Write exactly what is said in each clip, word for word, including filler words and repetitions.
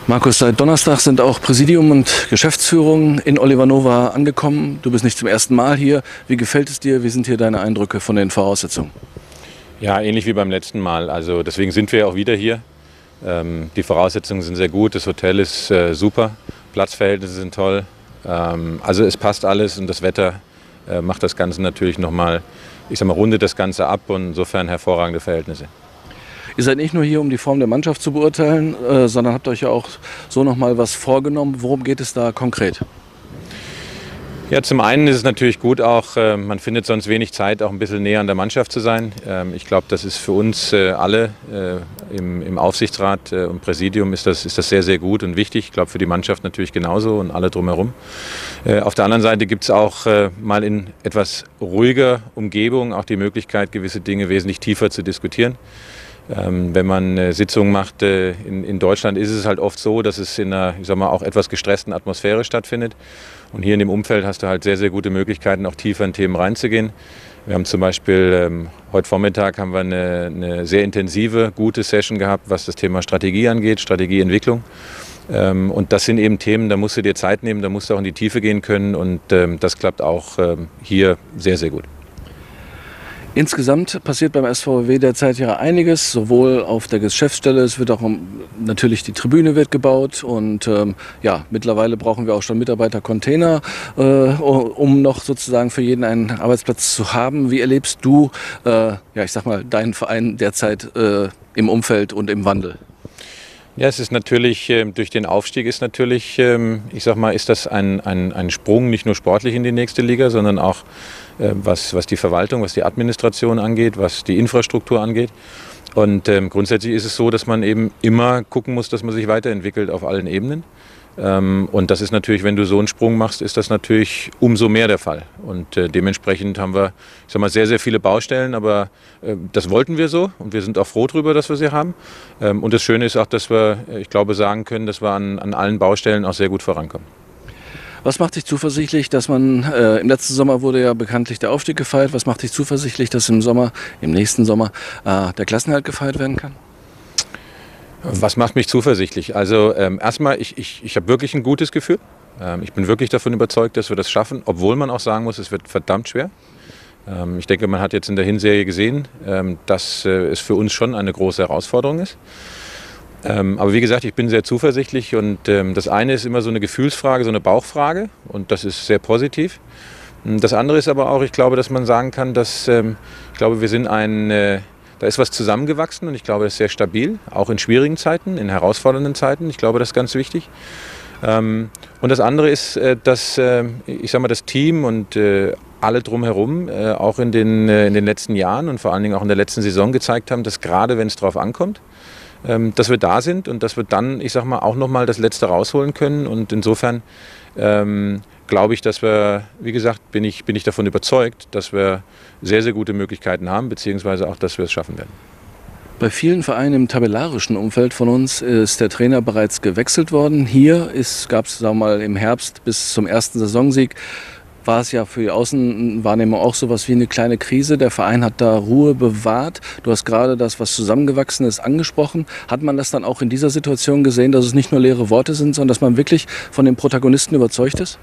Markus, seit Donnerstag sind auch Präsidium und Geschäftsführung in Oliver Nova angekommen. Du bist nicht zum ersten Mal hier. Wie gefällt es dir? Wie sind hier deine Eindrücke von den Voraussetzungen? Ja, ähnlich wie beim letzten Mal. Also deswegen sind wir auch wieder hier. Ähm, die Voraussetzungen sind sehr gut. Das Hotel ist äh, super. Platzverhältnisse sind toll. Ähm, also es passt alles und das Wetter äh, macht das Ganze natürlich nochmal, ich sag mal, rundet das Ganze ab und insofern hervorragende Verhältnisse. Ihr seid nicht nur hier, um die Form der Mannschaft zu beurteilen, äh, sondern habt euch ja auch so noch mal was vorgenommen. Worum geht es da konkret? Ja, zum einen ist es natürlich gut auch, äh, man findet sonst wenig Zeit, auch ein bisschen näher an der Mannschaft zu sein. Ähm, ich glaube, das ist für uns äh, alle äh, im, im Aufsichtsrat äh, und Präsidium ist das, ist das sehr, sehr gut und wichtig. Ich glaube, für die Mannschaft natürlich genauso und alle drumherum. Äh, auf der anderen Seite gibt es auch äh, mal in etwas ruhiger Umgebung auch die Möglichkeit, gewisse Dinge wesentlich tiefer zu diskutieren. Ähm, wenn man äh, Sitzungen macht äh, in, in Deutschland, ist es halt oft so, dass es in einer, ich sag mal, auch etwas gestressten Atmosphäre stattfindet. Und hier in dem Umfeld hast du halt sehr, sehr gute Möglichkeiten, auch tiefer in Themen reinzugehen. Wir haben zum Beispiel ähm, heute Vormittag haben wir eine, eine sehr intensive, gute Session gehabt, was das Thema Strategie angeht, Strategieentwicklung. Ähm, und das sind eben Themen, da musst du dir Zeit nehmen, da musst du auch in die Tiefe gehen können. Und ähm, das klappt auch ähm, hier sehr, sehr gut. Insgesamt passiert beim S V W W derzeit ja einiges, sowohl auf der Geschäftsstelle, es wird auch natürlich die Tribüne wird gebaut und ähm, ja, mittlerweile brauchen wir auch schon Mitarbeitercontainer, äh, um noch sozusagen für jeden einen Arbeitsplatz zu haben. Wie erlebst du, äh, ja, ich sag mal, deinen Verein derzeit äh, im Umfeld und im Wandel? Ja, es ist natürlich, durch den Aufstieg ist natürlich, ich sag mal, ist das ein, ein, ein Sprung nicht nur sportlich in die nächste Liga, sondern auch was, was die Verwaltung, was die Administration angeht, was die Infrastruktur angeht. Und ähm, grundsätzlich ist es so, dass man eben immer gucken muss, dass man sich weiterentwickelt auf allen Ebenen. Ähm, und das ist natürlich, wenn du so einen Sprung machst, ist das natürlich umso mehr der Fall. Und äh, dementsprechend haben wir, ich sag mal, sehr, sehr viele Baustellen, aber äh, das wollten wir so und wir sind auch froh darüber, dass wir sie haben. Ähm, und das Schöne ist auch, dass wir, ich glaube, sagen können, dass wir an, an allen Baustellen auch sehr gut vorankommen. Was macht dich zuversichtlich, dass man, äh, im letzten Sommer wurde ja bekanntlich der Aufstieg gefeiert, was macht dich zuversichtlich, dass im Sommer, im nächsten Sommer, äh, der Klassenerhalt gefeiert werden kann? Was macht mich zuversichtlich? Also ähm, erstmal, ich, ich, ich habe wirklich ein gutes Gefühl. Ähm, ich bin wirklich davon überzeugt, dass wir das schaffen, obwohl man auch sagen muss, es wird verdammt schwer. Ähm, ich denke, man hat jetzt in der Hinserie gesehen, ähm, dass äh, es für uns schon eine große Herausforderung ist. Ähm, aber wie gesagt, ich bin sehr zuversichtlich und ähm, das eine ist immer so eine Gefühlsfrage, so eine Bauchfrage und das ist sehr positiv. Das andere ist aber auch, ich glaube, dass man sagen kann, dass ähm, ich glaube, wir sind ein äh, Da ist was zusammengewachsen und ich glaube, das ist sehr stabil, auch in schwierigen Zeiten, in herausfordernden Zeiten. Ich glaube, das ist ganz wichtig. Und das andere ist, dass, ich sage mal, das Team und alle drumherum auch in den, in den letzten Jahren und vor allen Dingen auch in der letzten Saison gezeigt haben, dass gerade wenn es drauf ankommt, dass wir da sind und dass wir dann, ich sage mal, auch nochmal das Letzte rausholen können. Und insofern ähm, glaube ich, dass wir, wie gesagt, bin ich, bin ich davon überzeugt, dass wir sehr, sehr gute Möglichkeiten haben, beziehungsweise auch, dass wir es schaffen werden. Bei vielen Vereinen im tabellarischen Umfeld von uns ist der Trainer bereits gewechselt worden. Hier gab es, sagen wir mal, im Herbst bis zum ersten Saisonsieg, war es ja für die Außenwahrnehmung auch so was wie eine kleine Krise. Der Verein hat da Ruhe bewahrt. Du hast gerade das, was zusammengewachsen ist, angesprochen. Hat man das dann auch in dieser Situation gesehen, dass es nicht nur leere Worte sind, sondern dass man wirklich von den Protagonisten überzeugt ist?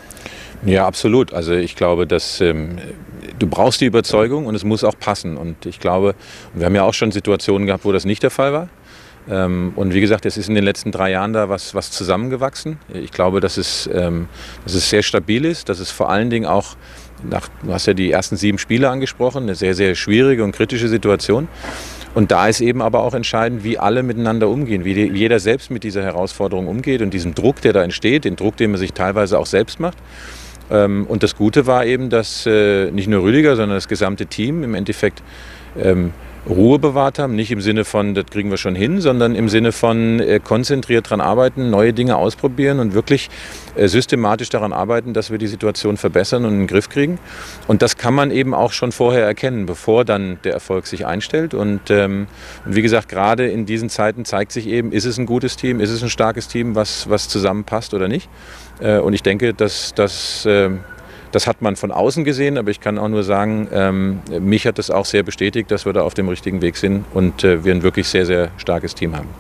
Ja, absolut. Also ich glaube, dass ähm, du brauchst die Überzeugung und es muss auch passen. Und ich glaube, wir haben ja auch schon Situationen gehabt, wo das nicht der Fall war. Ähm, und wie gesagt, es ist in den letzten drei Jahren da was, was zusammengewachsen. Ich glaube, dass es, ähm, dass es sehr stabil ist, dass es vor allen Dingen auch, nach, du hast ja die ersten sieben Spiele angesprochen, eine sehr, sehr schwierige und kritische Situation. Und da ist eben aber auch entscheidend, wie alle miteinander umgehen, wie, die, wie jeder selbst mit dieser Herausforderung umgeht und diesem Druck, der da entsteht, den Druck, den man sich teilweise auch selbst macht. Ähm, und das Gute war eben, dass äh, nicht nur Rüdiger, sondern das gesamte Team im Endeffekt ähm, Ruhe bewahrt haben, nicht im Sinne von, das kriegen wir schon hin, sondern im Sinne von äh, konzentriert daran arbeiten, neue Dinge ausprobieren und wirklich äh, systematisch daran arbeiten, dass wir die Situation verbessern und in den Griff kriegen. Und das kann man eben auch schon vorher erkennen, bevor dann der Erfolg sich einstellt. Und, ähm, und wie gesagt, gerade in diesen Zeiten zeigt sich eben, ist es ein gutes Team, ist es ein starkes Team, was, was zusammenpasst oder nicht. Äh, und ich denke, dass das äh, Das hat man von außen gesehen, aber ich kann auch nur sagen, ähm, mich hat das auch sehr bestätigt, dass wir da auf dem richtigen Weg sind und äh, wir ein wirklich sehr, sehr starkes Team haben.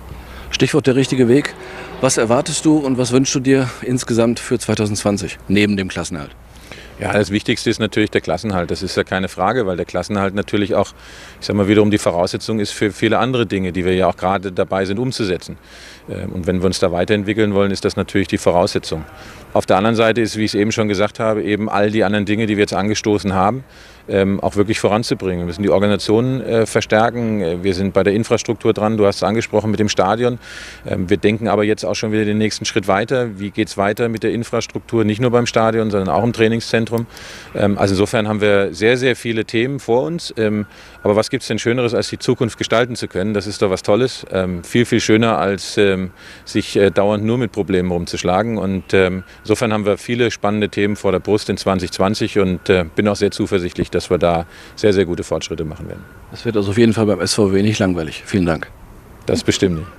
Stichwort der richtige Weg. Was erwartest du und was wünschst du dir insgesamt für zweitausendzwanzig, neben dem Klassenerhalt? Ja, das Wichtigste ist natürlich der Klassenerhalt. Das ist ja keine Frage, weil der Klassenerhalt natürlich auch, ich sag mal, wiederum die Voraussetzung ist für viele andere Dinge, die wir ja auch gerade dabei sind umzusetzen. Und wenn wir uns da weiterentwickeln wollen, ist das natürlich die Voraussetzung. Auf der anderen Seite ist, wie ich es eben schon gesagt habe, eben all die anderen Dinge, die wir jetzt angestoßen haben, auch wirklich voranzubringen. Wir müssen die Organisationen äh, verstärken. Wir sind bei der Infrastruktur dran. Du hast es angesprochen mit dem Stadion. Ähm, wir denken aber jetzt auch schon wieder den nächsten Schritt weiter. Wie geht es weiter mit der Infrastruktur? Nicht nur beim Stadion, sondern auch im Trainingszentrum. Ähm, also insofern haben wir sehr, sehr viele Themen vor uns. Ähm, aber was gibt es denn Schöneres, als die Zukunft gestalten zu können? Das ist doch was Tolles. Ähm, viel, viel schöner, als ähm, sich äh, dauernd nur mit Problemen rumzuschlagen. Und ähm, insofern haben wir viele spannende Themen vor der Brust in zwanzig zwanzig und äh, bin auch sehr zuversichtlich, dass wir da sehr, sehr gute Fortschritte machen werden. Das wird also auf jeden Fall beim S V W nicht langweilig. Vielen Dank. Das bestimmt nicht.